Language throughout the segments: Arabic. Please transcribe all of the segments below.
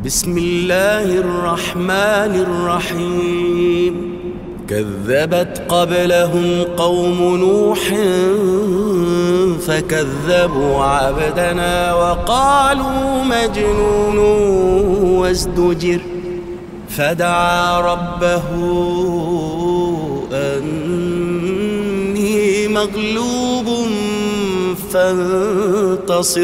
بسم الله الرحمن الرحيم. كذبت قبلهم قوم نوح فكذبوا عبدنا وقالوا مجنون وازدجر، فدعا ربه أني مغلوب فانتصر.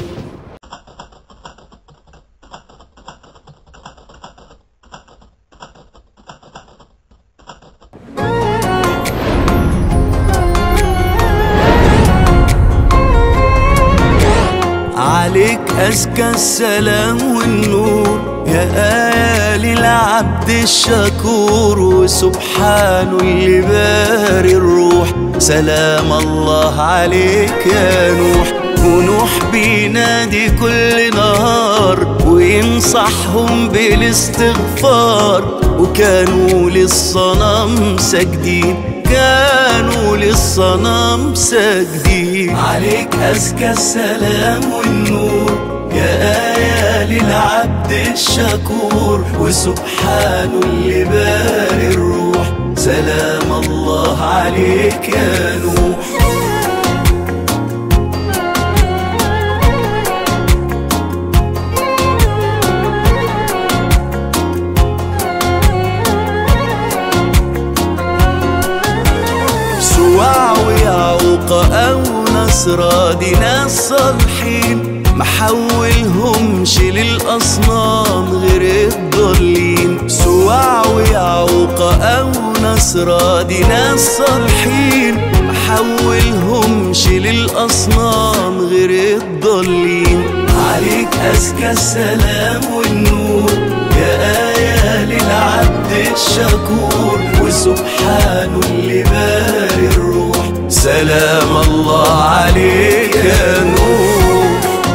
عليك أزكى السلام والنور يا آل العبد الشكور، وسبحان اللي باري الروح. سلام الله عليك يا نوح. ونوح بينادي كل نهار وينصحهم بالاستغفار، وكانوا للصنم ساجدين، كانوا للصنم ساجدين. عليك أزكى السلام والنور يا آية للعبد الشكور، وسبحان اللي باري الروح. سلام الله عليك يا نوح. ويعوق أو نصرى دي ناس صالحين، محولهمش للأصنام غير الضالين. سواع ويعوق أو نصرى دي ناس صالحين، محولهمش للأصنام غير الضالين. عليك أزكى السلام والنور يا آية للعبد الشكور، وسبحان اللي باري الروح. سلام الله عليك يا نور.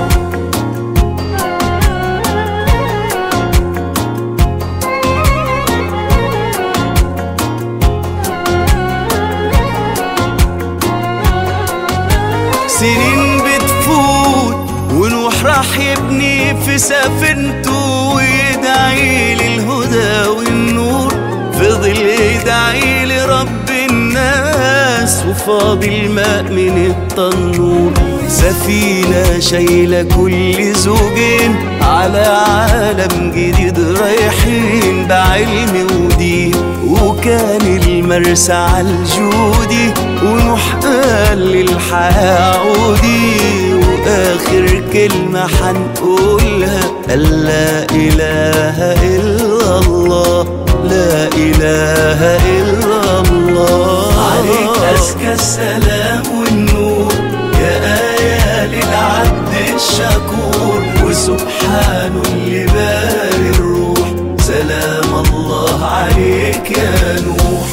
سنين بتفوت ونوح راح يبني في سفينته، ويدعي للهدى والنور، فضل يدعي لرب الناس وفاض الماء من التنور. سفينة شايلة كل زوجين على عالم جديد رايحين بعلم ودين، وكان المرسى عالجودي، ونوح قال للحياة عودي. وآخر كلمة حنقولها قال لا إله إلا الله، لا إله إلا الله. عليك أزكى السلام والنور يا آية للعبد الشكور، وسبحان اللي باري الروح. سلام الله عليك يا نوح.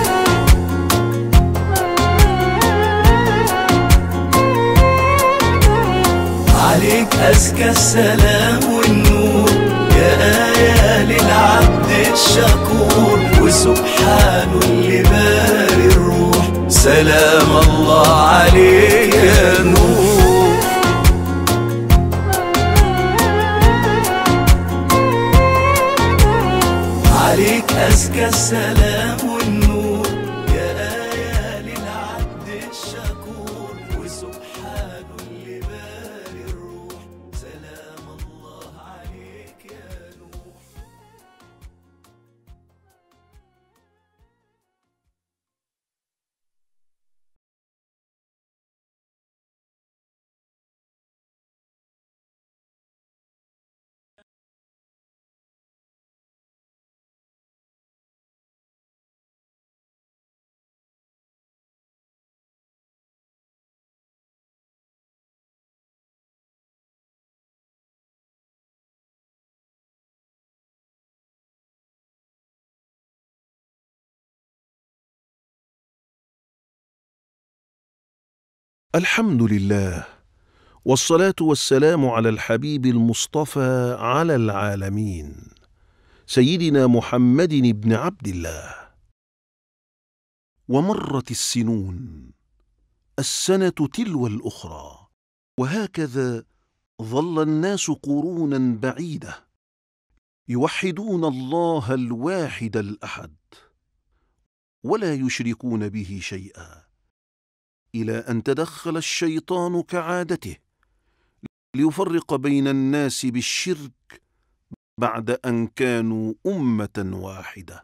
عليك أزكى السلام والنور يا آية للعبد الشكور، وسبحان اللي باري الروح. سلام الله عليك يا نور. عليك أزكى السلام والنور يا آية للعبد الشكور، وسبحان اللي باري الروح. سلام الله عليك يا نوح. الحمد لله، والصلاة والسلام على الحبيب المصطفى على العالمين، سيدنا محمد بن عبد الله. ومرت السنون، السنة تلو الأخرى، وهكذا ظل الناس قرونا بعيدة يوحدون الله الواحد الأحد ولا يشركون به شيئا، إلى أن تدخل الشيطان كعادته ليفرق بين الناس بالشرك بعد أن كانوا أمة واحدة.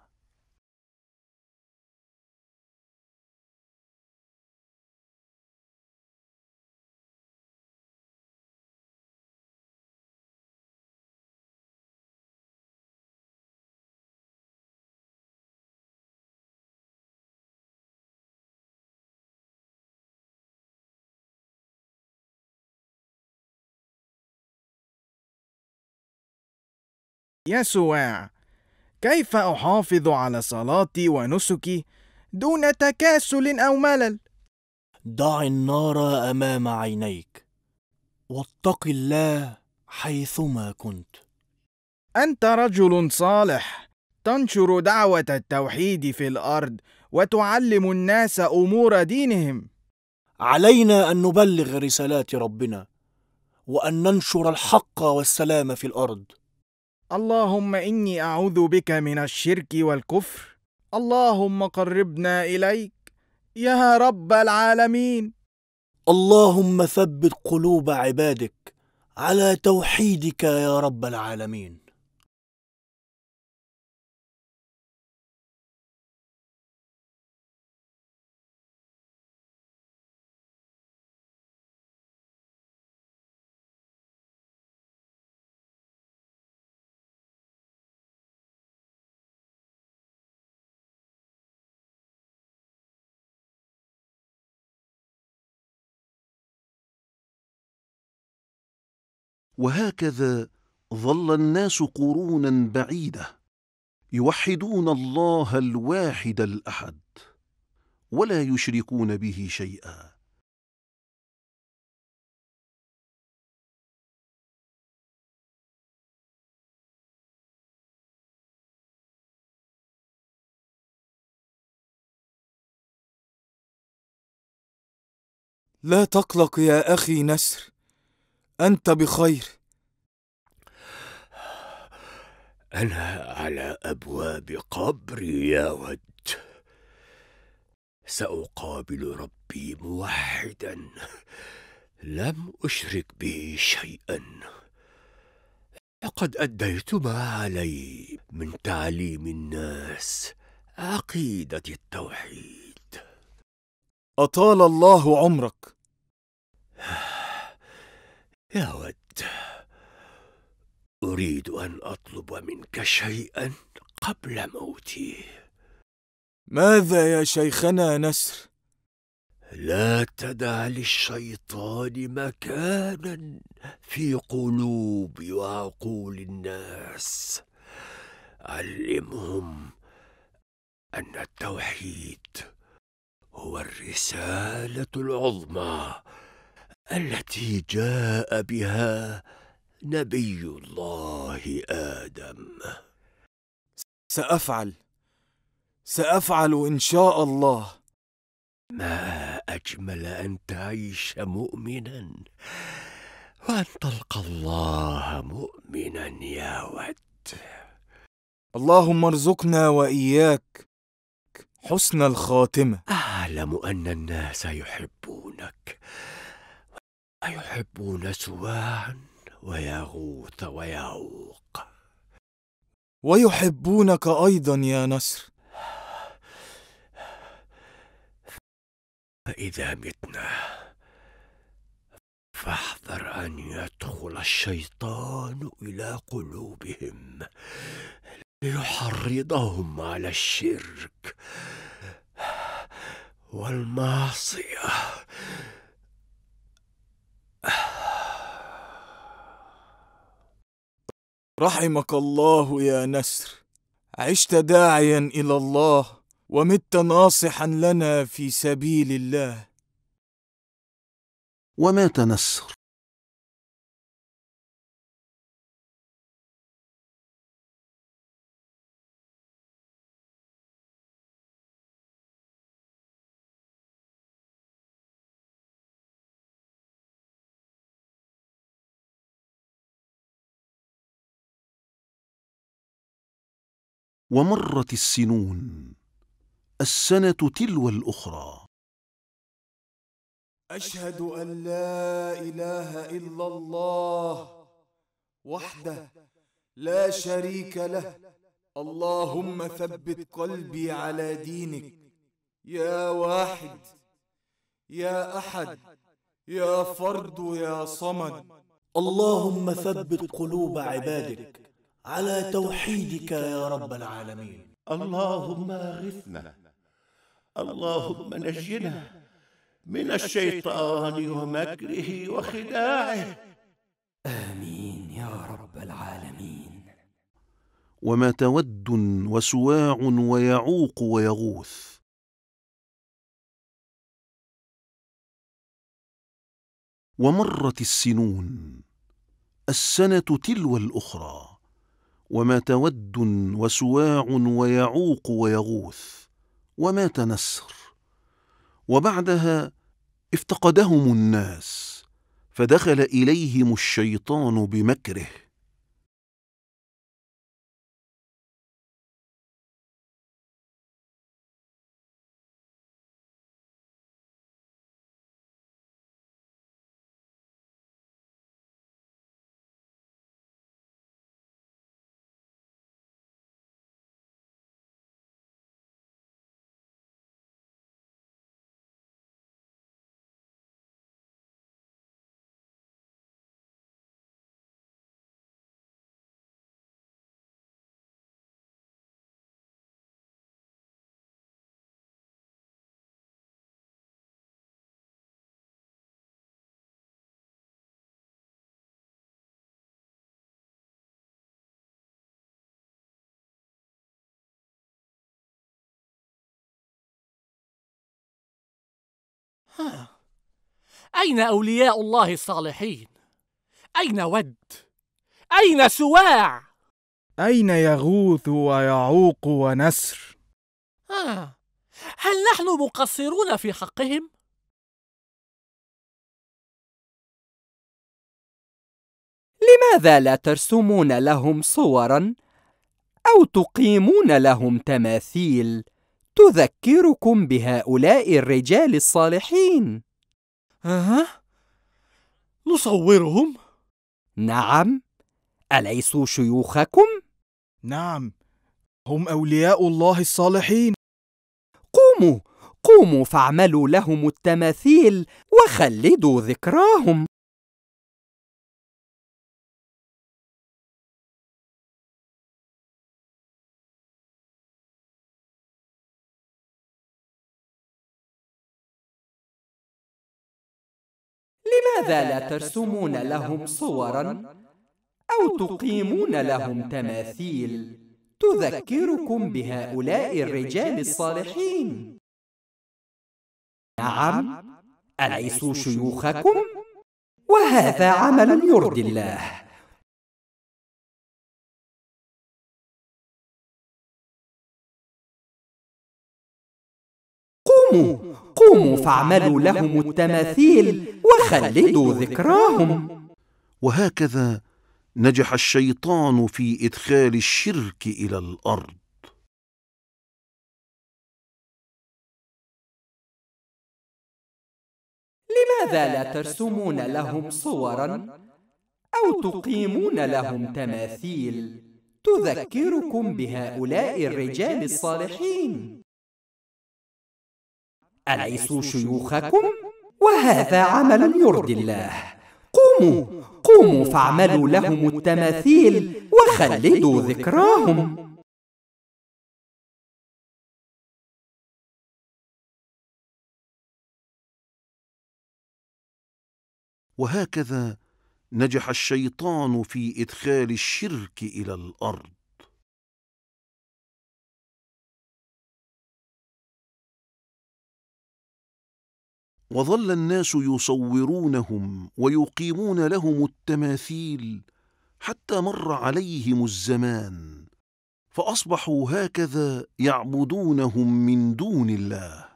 يسوع، كيف أحافظ على صلاتي ونسكي دون تكاسل أو ملل؟ ضع النار أمام عينيك، واتق الله حيثما كنت. أنت رجل صالح، تنشر دعوة التوحيد في الأرض وتعلم الناس أمور دينهم. علينا أن نبلغ رسالات ربنا، وأن ننشر الحق والسلام في الأرض. اللهم إني أعوذ بك من الشرك والكفر. اللهم قربنا إليك يا رب العالمين. اللهم ثبت قلوب عبادك على توحيدك يا رب العالمين. وهكذا ظل الناس قرونا بعيدة يوحدون الله الواحد الأحد ولا يشركون به شيئا. لا تقلق يا أخي نسر، أنت بخير. أنا على أبواب قبري يا ود، سأقابل ربي موحدا لم أشرك به شيئا، لقد أديت ما علي من تعليم الناس عقيدة التوحيد. أطال الله عمرك. يا ود، أريد أن أطلب منك شيئا قبل موتي. ماذا يا شيخنا نسر؟ لا تدع للشيطان مكانا في قلوب وعقول الناس. علمهم أن التوحيد هو الرسالة العظمى التي جاء بها نبي الله آدم. سأفعل إن شاء الله. ما أجمل أن تعيش مؤمنا وأن تلقى الله مؤمنا يا ود. اللهم ارزقنا وإياك حسن الخاتمة. أعلم أن الناس يحبونك ويحبون سواعا ويغوث ويعوق، ويحبونك أيضا يا نسر. فإذا متنا فاحذر أن يدخل الشيطان إلى قلوبهم ليحرضهم على الشرك والمعصية. رحمك الله يا نسر، عشت داعيا إلى الله ومت ناصحا لنا في سبيل الله. ومات نسر ومرت السنون، السنة تلو الأخرى. أشهد أن لا إله إلا الله وحده لا شريك له. اللهم ثبت قلبي على دينك، يا واحد يا أحد يا فرد يا صمد. اللهم ثبت قلوب عبادك على توحيدك يا رب العالمين. اللهم اغثنا، اللهم نجنا من الشيطان ومكره وخداعه. آمين يا رب العالمين. وما تود وسواع ويعوق ويغوث. ومرت السنون، السنة تلو الأخرى. وما تود وسواع ويعوق ويغوث. ومات نسر. وبعدها افتقدهم الناس، فدخل إليهم الشيطان بمكره. أين أولياء الله الصالحين؟ أين ود؟ أين سواع؟ أين يغوث ويعوق ونسر؟ هل نحن مقصرون في حقهم؟ لماذا لا ترسمون لهم صورا أو تقيمون لهم تماثيل تذكركم بهؤلاء الرجال الصالحين؟ نصورهم؟ نعم، أليسوا شيوخكم؟ نعم، هم أولياء الله الصالحين. قوموا فاعملوا لهم التماثيل وخلدوا ذكراهم. لماذا لا ترسمون لهم صورا أو تقيمون لهم تماثيل تذكركم بهؤلاء الرجال الصالحين؟ نعم، أليسوا شيوخكم؟ وهذا عمل يرضي الله. قوموا فاعملوا لهم التماثيل وخلدوا ذكراهم. وهكذا نجح الشيطان في إدخال الشرك إلى الأرض. لماذا لا ترسمون لهم صورا أو تقيمون لهم تماثيل تذكركم بهؤلاء الرجال الصالحين؟ أليسوا شيوخكم؟ وهذا عمل يرضي الله. قوموا فاعملوا لهم التماثيل وخلدوا ذكراهم. وهكذا نجح الشيطان في إدخال الشرك إلى الأرض. وظل الناس يصورونهم ويقيمون لهم التماثيل حتى مر عليهم الزمان، فأصبحوا هكذا يعبدونهم من دون الله.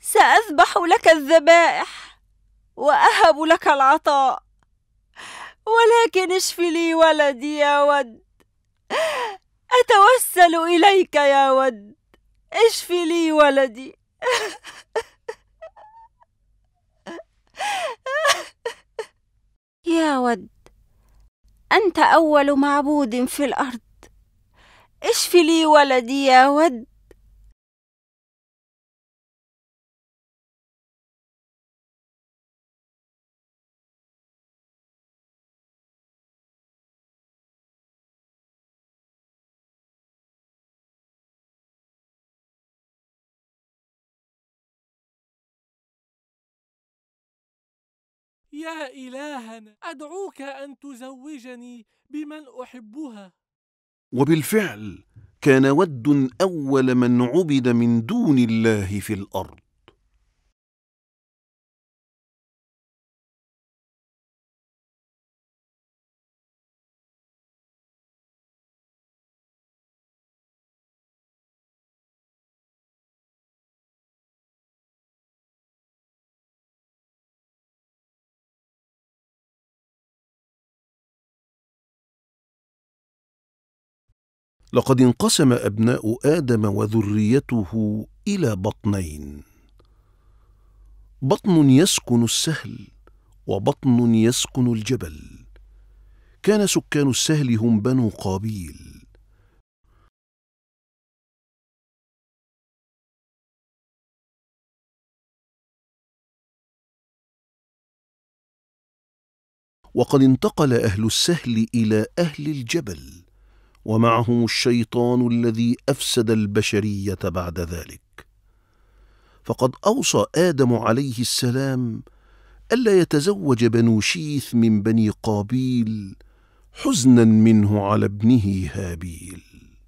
سأذبح لك الذبائح وأهب لك العطاء، ولكن اشف لي ولدي يا ود. أتوسل إليك يا ود، اشف لي ولدي. يا ود، أنت أول معبود في الأرض، اشف لي ولدي يا ود. يا إلهنا، أدعوك أن تزوجني بمن أحبها. وبالفعل كان ود أول من عبد من دون الله في الأرض. لقد انقسم أبناء آدم وذريته إلى بطنين: بطن يسكن السهل، وبطن يسكن الجبل. كان سكان السهل هم بنو قابيل. وقد انتقل أهل السهل إلى أهل الجبل، ومعهم الشيطان الذي أفسد البشرية بعد ذلك. فقد أوصى آدم عليه السلام ألا يتزوج بنو شيث من بني قابيل حزنا منه على ابنه هابيل.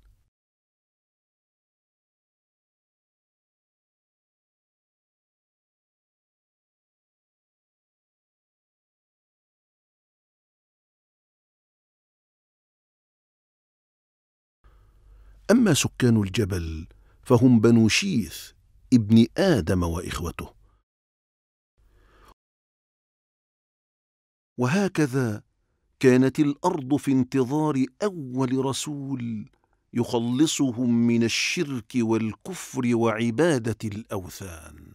أما سكان الجبل فهم بنو شيث ابن آدم وإخوته. وهكذا كانت الأرض في انتظار أول رسول يخلصهم من الشرك والكفر وعبادة الأوثان.